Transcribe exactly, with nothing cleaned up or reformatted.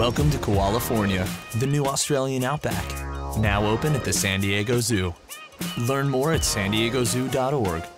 Welcome to Koalafornia, the new Australian outback. Now open at the San Diego Zoo. Learn more at san diego zoo dot org.